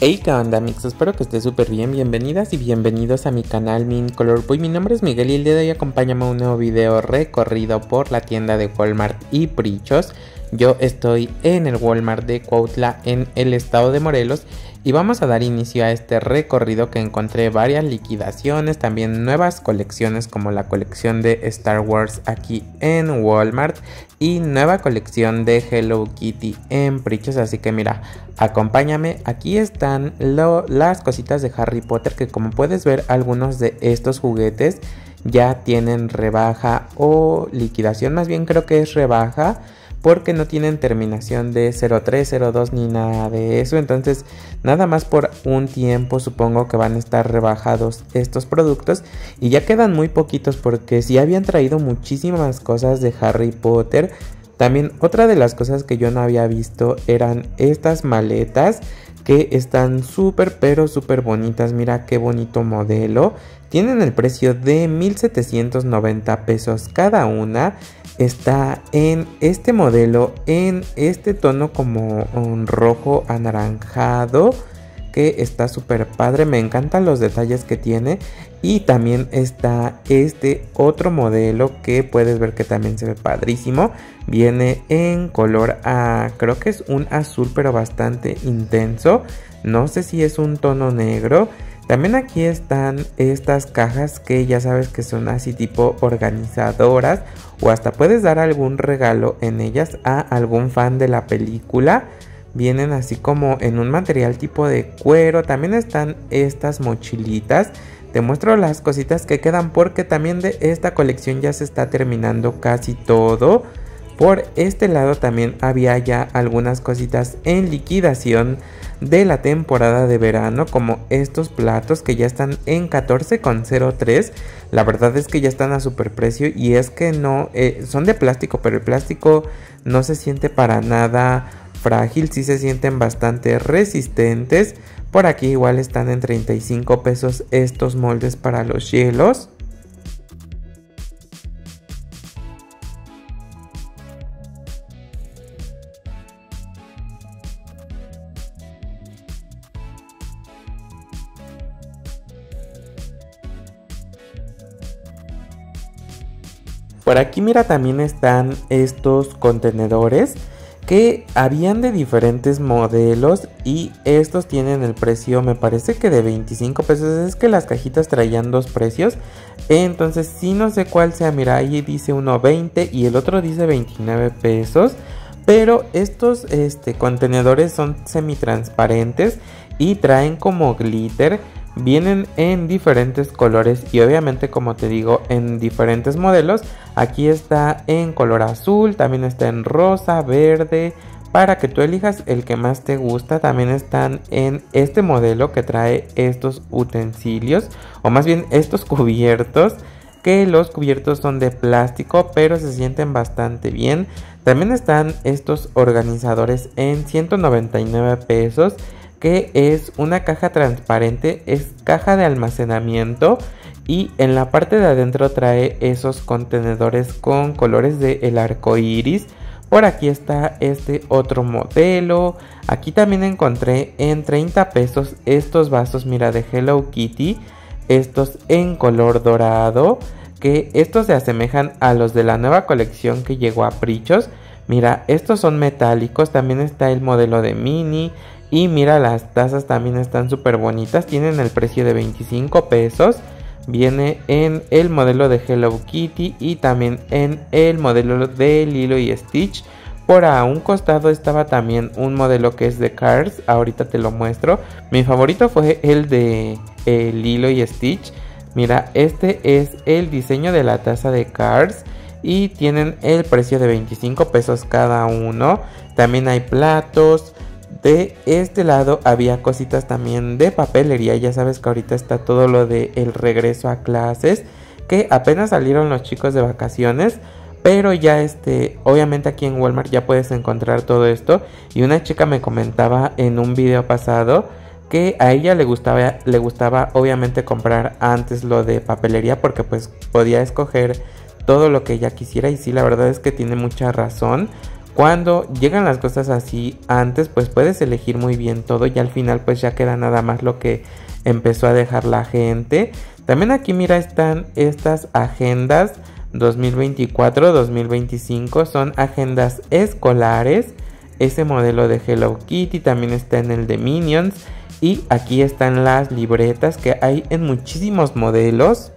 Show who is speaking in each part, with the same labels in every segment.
Speaker 1: Hey, ¿qué onda, amigos? Espero que estés súper bien. Bienvenidas y bienvenidos a mi canal Mint Color Boy. Mi nombre es Miguel y el día de hoy acompáñame a un nuevo video recorrido por la tienda de Walmart y Prichos. Yo estoy en el Walmart de Cuautla en el estado de Morelos y vamos a dar inicio a este recorrido que encontré varias liquidaciones, también nuevas colecciones como la colección de Star Wars aquí en Walmart y nueva colección de Hello Kitty en Prichos, así que mira, acompáñame. Aquí están las cositas de Harry Potter que, como puedes ver, algunos de estos juguetes ya tienen rebaja o liquidación, más bien creo que es rebaja, porque no tienen terminación de 03, 02 ni nada de eso. Entonces nada más por un tiempo supongo que van a estar rebajados estos productos. Y ya quedan muy poquitos porque sí habían traído muchísimas cosas de Harry Potter. También otra de las cosas que yo no había visto eran estas maletas que están súper pero súper bonitas. Mira qué bonito modelo. Tienen el precio de 1,790 pesos cada una. Está en este modelo, en este tono como un rojo anaranjado, que está súper padre. Me encantan los detalles que tiene. Y también está este otro modelo que puedes ver que también se ve padrísimo. Viene en color creo que es un azul pero bastante intenso. No sé si es un tono negro. También aquí están estas cajas que ya sabes que son así tipo organizadoras, o hasta puedes dar algún regalo en ellas a algún fan de la película. Vienen así como en un material tipo de cuero. También están estas mochilitas. Te muestro las cositas que quedan porque también de esta colección ya se está terminando casi todo. Por este lado también había ya algunas cositas en liquidación de la temporada de verano, como estos platos que ya están en 14,03. La verdad es que ya están a super precio y es que no son de plástico, pero el plástico no se siente para nada frágil, sí se sienten bastante resistentes. Por aquí igual están en 35 pesos estos moldes para los hielos. Por aquí mira, también están estos contenedores que habían de diferentes modelos y estos tienen el precio, me parece que de 25 pesos. Es que las cajitas traían dos precios, entonces sí no sé cuál sea. Mira, ahí dice uno 20 y el otro dice 29 pesos. Pero estos contenedores son semitransparentes y traen como glitter. Vienen en diferentes colores y obviamente, como te digo, en diferentes modelos. Aquí está en color azul, también está en rosa, verde, para que tú elijas el que más te gusta. También están en este modelo que trae estos utensilios, o más bien estos cubiertos, que los cubiertos son de plástico pero se sienten bastante bien. También están estos organizadores en 199 pesos. Que es una caja transparente, es caja de almacenamiento y en la parte de adentro trae esos contenedores con colores del arco iris. Por aquí está este otro modelo. Aquí también encontré en 30 pesos estos vasos, mira, de Hello Kitty, estos en color dorado, que estos se asemejan a los de la nueva colección que llegó a Prichos. Mira, estos son metálicos. También está el modelo de Minnie. Y mira, las tazas también están súper bonitas. Tienen el precio de 25 pesos. Viene en el modelo de Hello Kitty y también en el modelo de Lilo y Stitch. Por a un costado estaba también un modelo que es de Cars. Ahorita te lo muestro. Mi favorito fue el de Lilo y Stitch. Mira, este es el diseño de la taza de Cars. Y tienen el precio de 25 pesos cada uno. También hay platos. De este lado había cositas también de papelería. Ya sabes que ahorita está todo lo de el regreso a clases, que apenas salieron los chicos de vacaciones, pero ya obviamente aquí en Walmart ya puedes encontrar todo esto. Y una chica me comentaba en un video pasado que a ella le gustaba obviamente comprar antes lo de papelería, porque pues podía escoger todo lo que ella quisiera. Y sí, la verdad es que tiene mucha razón, Cuando llegan las cosas así antes, pues puedes elegir muy bien todo y al final pues ya queda nada más lo que empezó a dejar la gente. También aquí mira están estas agendas 2024-2025, son agendas escolares. Ese modelo de Hello Kitty también está en el de Minions. Y aquí están las libretas que hay en muchísimos modelos.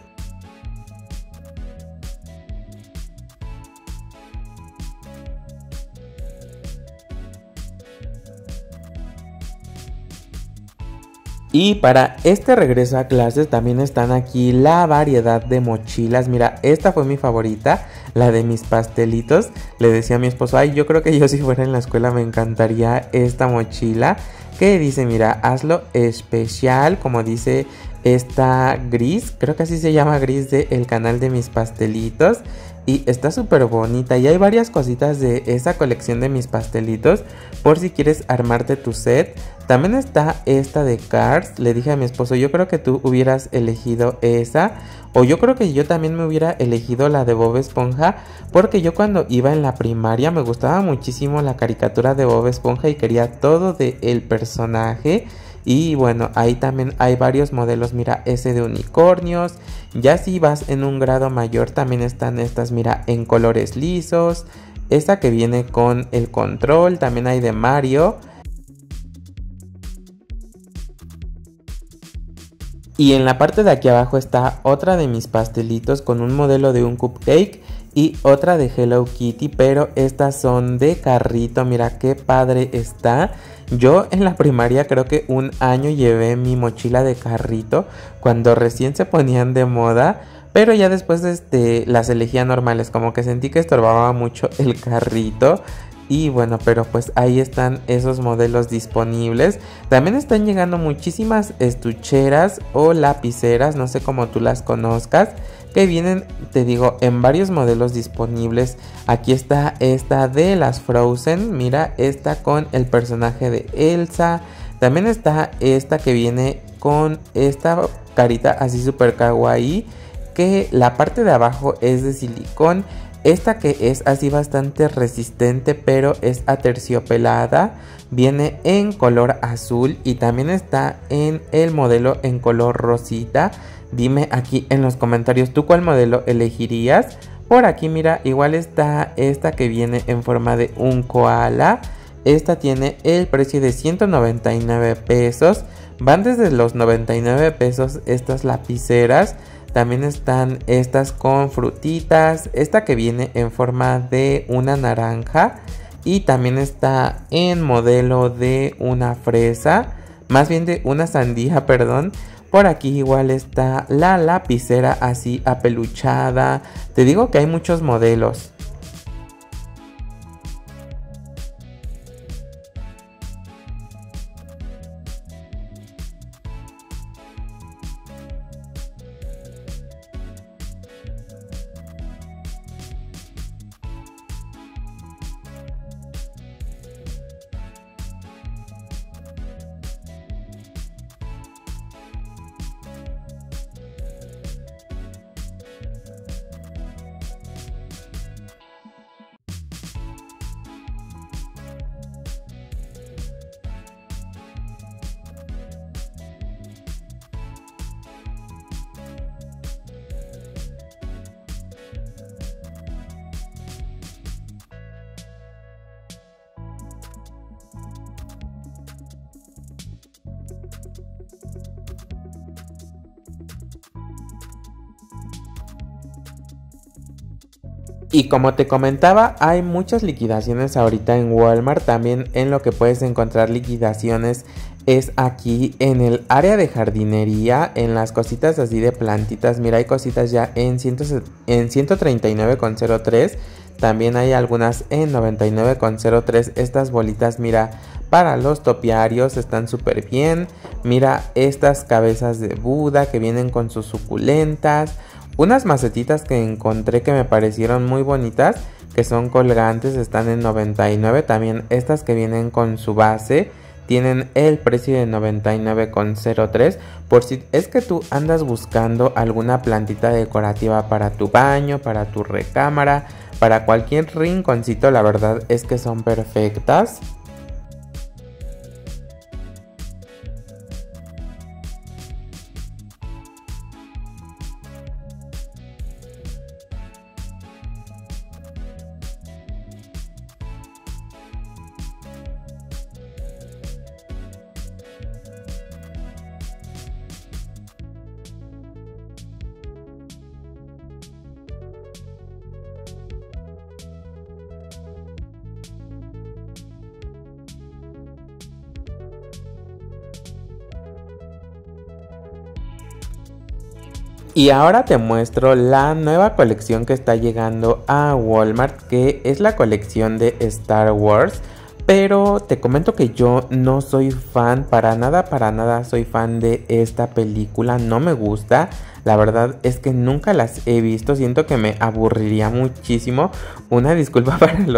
Speaker 1: Y para este regreso a clases también están aquí la variedad de mochilas. Mira, esta fue mi favorita, la de mis pastelitos. Le decía a mi esposo, ay, yo creo que yo si fuera en la escuela me encantaría esta mochila. Que dice, mira, hazlo especial, como dice esta Gris. Creo que así se llama Gris del canal de mis pastelitos. Y está súper bonita y hay varias cositas de esa colección de mis pastelitos por si quieres armarte tu set. También está esta de Cars. Le dije a mi esposo, yo creo que tú hubieras elegido esa. O yo creo que yo también me hubiera elegido la de Bob Esponja. Porque yo cuando iba en la primaria me gustaba muchísimo la caricatura de Bob Esponja y quería todo del personaje. Y bueno, ahí también hay varios modelos, mira, ese de unicornios. Ya si vas en un grado mayor también están estas, mira, en colores lisos. Esta que viene con el control, también hay de Mario. Y en la parte de aquí abajo está otra de mis pastelitos con un modelo de un cupcake y otra de Hello Kitty, pero estas son de carrito, mira qué padre está. Yo en la primaria creo que un año llevé mi mochila de carrito cuando recién se ponían de moda, pero ya después las elegía normales, como que sentí que estorbaba mucho el carrito. Y bueno, pero pues ahí están esos modelos disponibles. También están llegando muchísimas estucheras o lapiceras, no sé cómo tú las conozcas, que vienen, te digo, en varios modelos disponibles. Aquí está esta de las Frozen, mira, esta con el personaje de Elsa. También está esta que viene con esta carita así super kawaii, que la parte de abajo es de silicón. Esta que es así bastante resistente, pero es aterciopelada, viene en color azul y también está en el modelo en color rosita. Dime aquí en los comentarios tú cuál modelo elegirías. Por aquí mira, igual está esta que viene en forma de un koala. Esta tiene el precio de 199 pesos. Van desde los 99 pesos estas lapiceras. También están estas con frutitas. Esta que viene en forma de una naranja. Y también está en modelo de una fresa. Más bien de una sandía, perdón. Por aquí igual está la lapicera así apeluchada. Te digo que hay muchos modelos. Y como te comentaba, hay muchas liquidaciones ahorita en Walmart. También en lo que puedes encontrar liquidaciones es aquí en el área de jardinería, en las cositas así de plantitas. Mira, hay cositas ya en 139,03. También hay algunas en 99,03. Estas bolitas, mira, para los topiarios están súper bien. Mira estas cabezas de Buda que vienen con sus suculentas. Unas macetitas que encontré que me parecieron muy bonitas, que son colgantes, están en 99. También estas que vienen con su base tienen el precio de 99,03. Por si es que tú andas buscando alguna plantita decorativa para tu baño, para tu recámara, para cualquier rinconcito la verdad es que son perfectas. Y ahora te muestro la nueva colección que está llegando a Walmart, que es la colección de Star Wars. Pero te comento que yo no soy fan, para nada soy fan de esta película, no me gusta. La verdad es que nunca las he visto, siento que me aburriría muchísimo. Una disculpa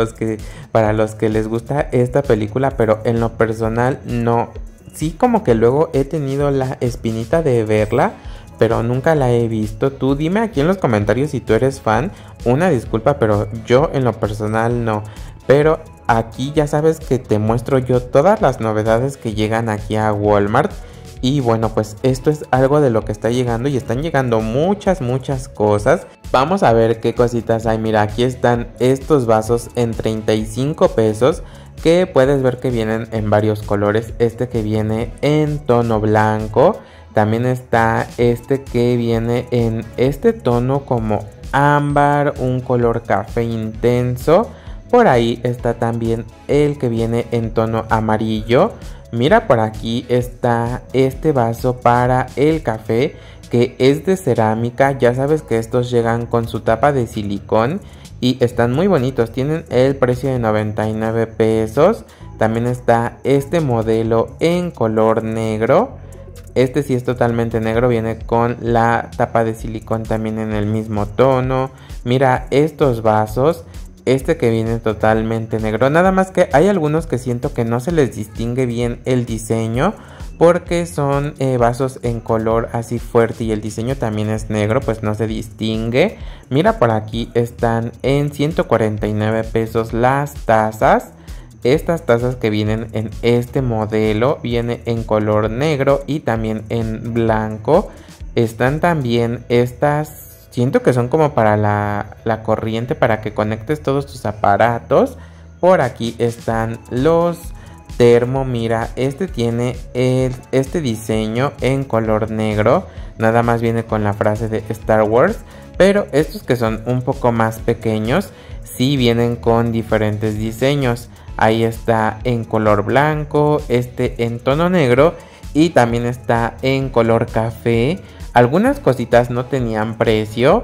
Speaker 1: para los que les gusta esta película, pero en lo personal no. Sí, como que luego he tenido la espinita de verla, pero nunca la he visto. Tú dime aquí en los comentarios si tú eres fan. Una disculpa, pero yo en lo personal no. Pero aquí ya sabes que te muestro yo todas las novedades que llegan aquí a Walmart. Y bueno, pues esto es algo de lo que está llegando y están llegando muchas cosas. Vamos a ver qué cositas hay. Mira, aquí están estos vasos en 35 pesos. Que puedes ver que vienen en varios colores. Este que viene en tono blanco. También está este que viene en este tono como ámbar, un color café intenso. Por ahí está también el que viene en tono amarillo. Mira, por aquí está este vaso para el café que es de cerámica. Ya sabes que estos llegan con su tapa de silicón y están muy bonitos. Tienen el precio de 99 pesos. También está este modelo en color negro. Este sí es totalmente negro, viene con la tapa de silicón también en el mismo tono. Mira estos vasos, este que viene totalmente negro. Nada más que hay algunos que siento que no se les distingue bien el diseño, porque son vasos en color así fuerte y el diseño también es negro, pues no se distingue. Mira, por aquí están en 149 pesos las tazas. Estas tazas que vienen en este modelo viene en color negro y también en blanco. Están también estas, siento que son como para la corriente, para que conectes todos tus aparatos. Por aquí están los termo. Mira, este tiene este diseño en color negro. Nada más viene con la frase de Star Wars. Pero estos que son un poco más pequeños sí vienen con diferentes diseños. Ahí está en color blanco, este en tono negro y también está en color café. Algunas cositas no tenían precio,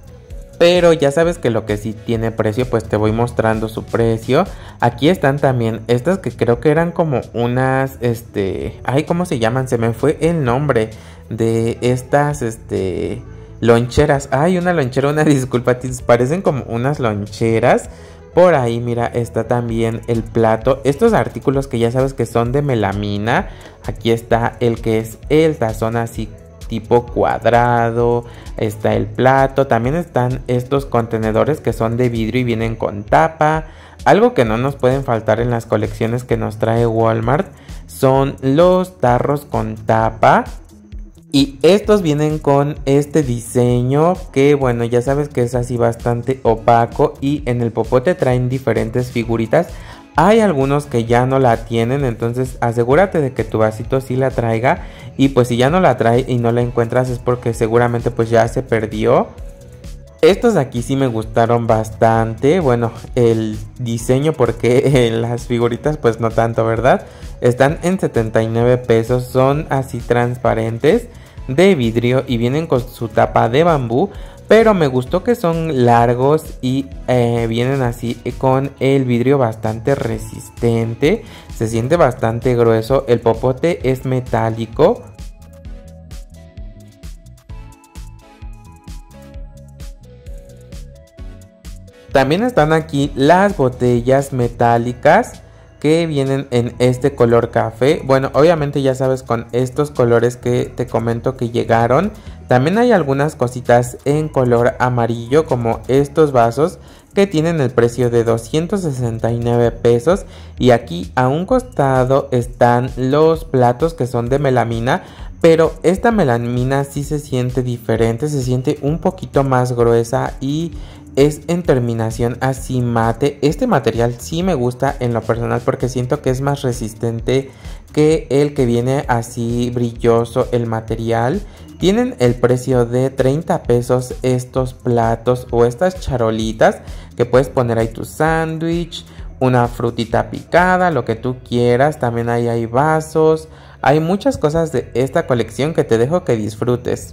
Speaker 1: pero ya sabes que lo que sí tiene precio, pues te voy mostrando su precio. Aquí están también estas que creo que eran como unas, ay, ¿cómo se llaman? Se me fue el nombre de estas, loncheras. Ay, una lonchera, una disculpa, parecen como unas loncheras. Por ahí, mira, está también el plato. Estos artículos que ya sabes que son de melamina. Aquí está el que es el tazón así tipo cuadrado. Está el plato. También están estos contenedores que son de vidrio y vienen con tapa. Algo que no nos pueden faltar en las colecciones que nos trae Walmart son los tarros con tapa. Y estos vienen con este diseño que, bueno, ya sabes que es así bastante opaco. Y en el popote traen diferentes figuritas. Hay algunos que ya no la tienen, entonces asegúrate de que tu vasito sí la traiga. Y pues si ya no la trae y no la encuentras es porque seguramente pues ya se perdió. Estos de aquí sí me gustaron bastante. Bueno, el diseño, porque las figuritas pues no tanto, ¿verdad? Están en 79 pesos, son así transparentes de vidrio y vienen con su tapa de bambú. Pero me gustó que son largos y vienen así con el vidrio bastante resistente. Se siente bastante grueso, el popote es metálico. También están aquí las botellas metálicas que vienen en este color café. Bueno, obviamente ya sabes, con estos colores que te comento que llegaron. También hay algunas cositas en color amarillo, como estos vasos que tienen el precio de 269 pesos. Y aquí a un costado están los platos que son de melamina, pero esta melamina sí se siente diferente, se siente un poquito más gruesa y es en terminación así mate. Este material sí me gusta en lo personal porque siento que es más resistente que el que viene así brilloso el material. Tienen el precio de 30 pesos estos platos o estas charolitas que puedes poner ahí tu sándwich, una frutita picada, lo que tú quieras. También ahí hay vasos. Hay muchas cosas de esta colección que te dejo que disfrutes.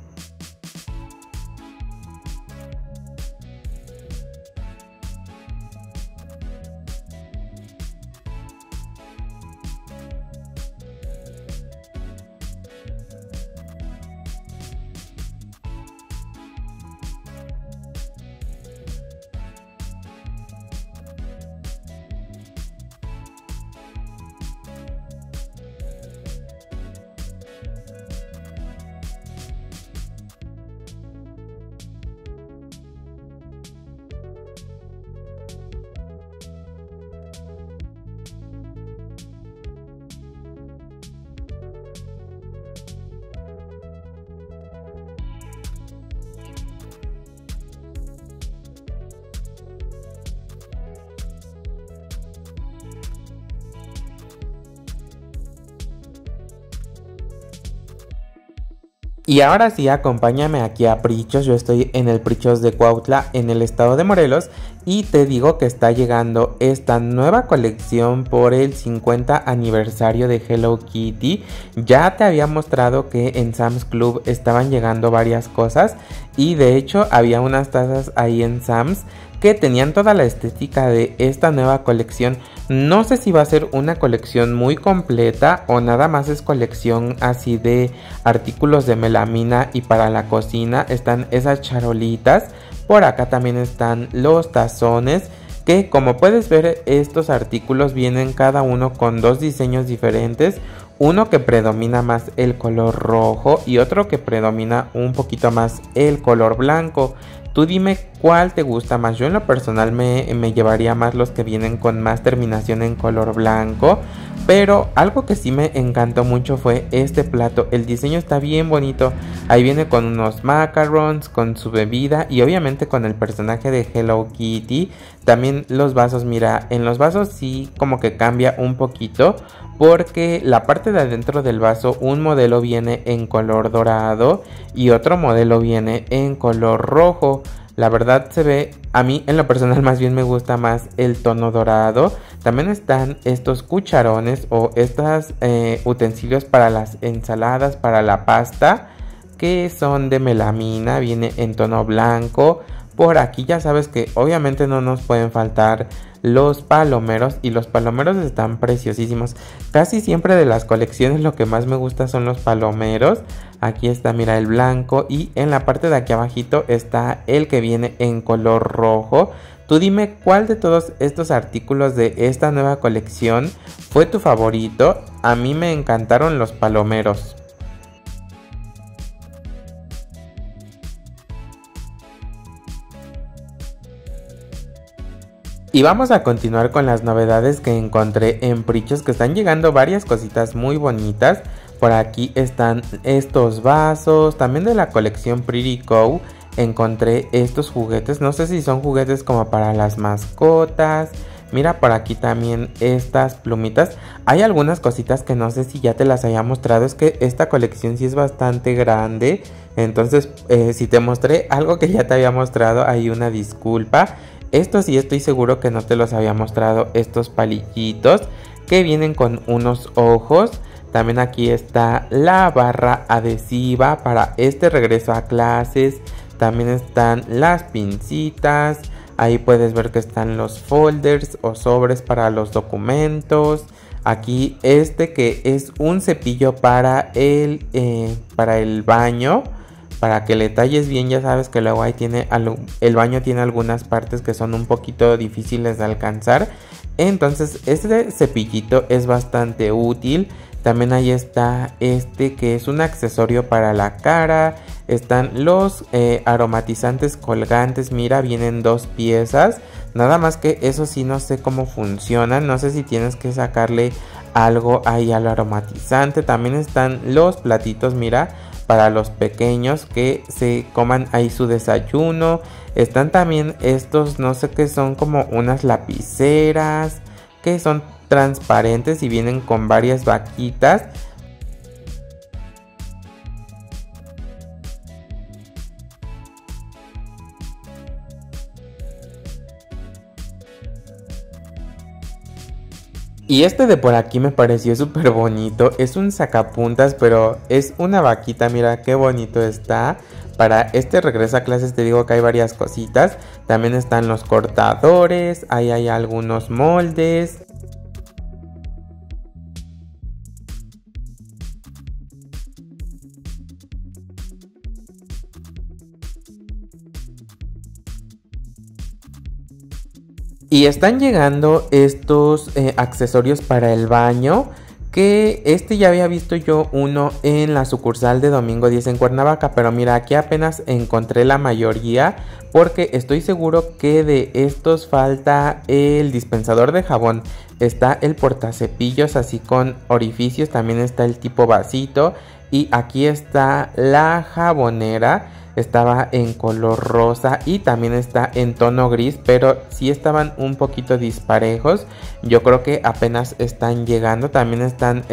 Speaker 1: Y ahora sí, acompáñame aquí a Prichos. Yo estoy en el Prichos de Cuautla, en el estado de Morelos, y te digo que está llegando esta nueva colección por el 50 aniversario de Hello Kitty. Ya te había mostrado que en Sam's Club estaban llegando varias cosas, y de hecho había unas tazas ahí en Sam's que tenían toda la estética de esta nueva colección. No sé si va a ser una colección muy completa o nada más es colección así de artículos de melamina y para la cocina. Están esas charolitas. Por acá también están los tazones, que como puedes ver estos artículos vienen cada uno con dos diseños diferentes. Uno que predomina más el color rojo y otro que predomina un poquito más el color blanco. Tú dime cuál te gusta más. Yo en lo personal me llevaría más los que vienen con más terminación en color blanco. Pero algo que sí me encantó mucho fue este plato. El diseño está bien bonito. Ahí viene con unos macarons, con su bebida y obviamente con el personaje de Hello Kitty. También los vasos, mira, en los vasos sí como que cambia un poquito, porque la parte de adentro del vaso, un modelo viene en color dorado y otro modelo viene en color rojo. La verdad se ve, a mí en lo personal más bien me gusta más el tono dorado. También están estos cucharones o estos utensilios para las ensaladas, para la pasta, que son de melamina, viene en tono blanco. Por aquí ya sabes que obviamente no nos pueden faltar los palomeros, y los palomeros están preciosísimos. Casi siempre de las colecciones lo que más me gusta son los palomeros. Aquí está, mira, el blanco, y en la parte de aquí abajito está el que viene en color rojo. Tú dime cuál de todos estos artículos de esta nueva colección fue tu favorito. A mí me encantaron los palomeros. Y vamos a continuar con las novedades que encontré en Prichos, que están llegando varias cositas muy bonitas. Por aquí están estos vasos, también de la colección Pretty Co. Encontré estos juguetes, no sé si son juguetes como para las mascotas. Mira, por aquí también estas plumitas. Hay algunas cositas que no sé si ya te las había mostrado, es que esta colección sí es bastante grande. Entonces, si te mostré algo que ya te había mostrado, hay una disculpa. Estos sí estoy seguro que no te los había mostrado, estos palillitos que vienen con unos ojos. También aquí está la barra adhesiva para este regreso a clases. También están las pincitas. Ahí puedes ver que están los folders o sobres para los documentos. Aquí este que es un cepillo para el baño. Para que le talles bien, ya sabes que luego ahí el baño tiene algunas partes que son un poquito difíciles de alcanzar. Entonces este cepillito es bastante útil. También ahí está este que es un accesorio para la cara. Están los aromatizantes colgantes, mira, vienen 2 piezas. Nada más que eso sí no sé cómo funcionan, no sé si tienes que sacarle algo ahí al aromatizante. También están los platitos, mira, para los pequeños que se coman ahí su desayuno. Están también estos, no sé qué son, como unas lapiceras que son transparentes y vienen con varias vaquitas. Y este de por aquí me pareció súper bonito. Es un sacapuntas, pero es una vaquita. Mira qué bonito está. Para este regreso a clases te digo que hay varias cositas. También están los cortadores. Ahí hay algunos moldes. Y están llegando estos accesorios para el baño, que ya había visto yo uno en la sucursal de Domingo 10 en Cuernavaca, pero mira, aquí apenas encontré la mayoría, porque estoy seguro que de estos falta el dispensador de jabón. Está el portacepillos así con orificios, también está el tipo vasito, y aquí está la jabonera. Estaba en color rosa y también está en tono gris, pero sí estaban un poquito disparejos. Yo creo que apenas están llegando. También están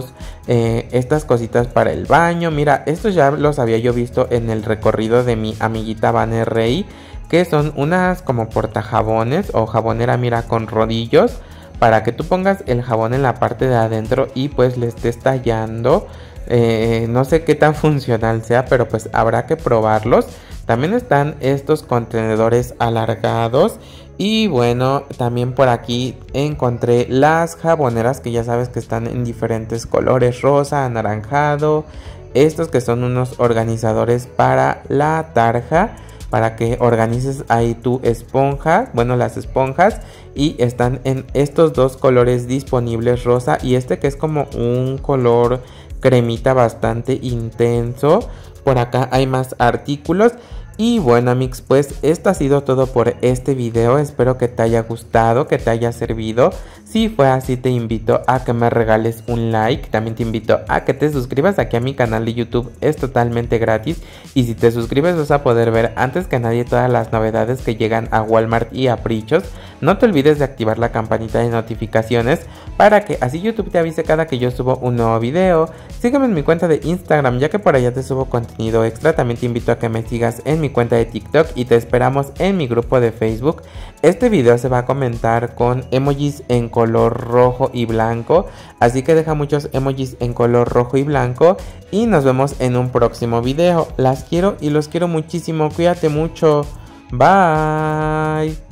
Speaker 1: estas cositas para el baño. Mira, estos ya los había yo visto en el recorrido de mi amiguita Vane Rey, que son unas como portajabones o jabonera, mira, con rodillos, para que tú pongas el jabón en la parte de adentro y pues le estés tallando. No sé qué tan funcional sea, pero pues habrá que probarlos. También están estos contenedores alargados. Y bueno, también por aquí encontré las jaboneras, que ya sabes que están en diferentes colores: rosa, anaranjado. Estos que son unos organizadores para la tarja, para que organices ahí tu esponja, bueno, las esponjas. Y están en estos 2 colores disponibles, rosa y este que es como un color cremita bastante intenso. Por acá hay más artículos. Y bueno, amigos, pues esto ha sido todo por este video. Espero que te haya gustado, que te haya servido. Si fue así, te invito a que me regales un like. También te invito a que te suscribas aquí a mi canal de YouTube. Es totalmente gratis. Y si te suscribes vas a poder ver antes que nadie todas las novedades que llegan a Walmart y a Prichos. No te olvides de activar la campanita de notificaciones para que así YouTube te avise cada que yo subo un nuevo video. Sígueme en mi cuenta de Instagram, ya que por allá te subo contenido extra. También te invito a que me sigas en mi cuenta de TikTok y te esperamos en mi grupo de Facebook. Este video se va a comentar con emojis en color rojo y blanco, así que deja muchos emojis en color rojo y blanco y nos vemos en un próximo video. Las quiero y los quiero muchísimo. Cuídate mucho. Bye.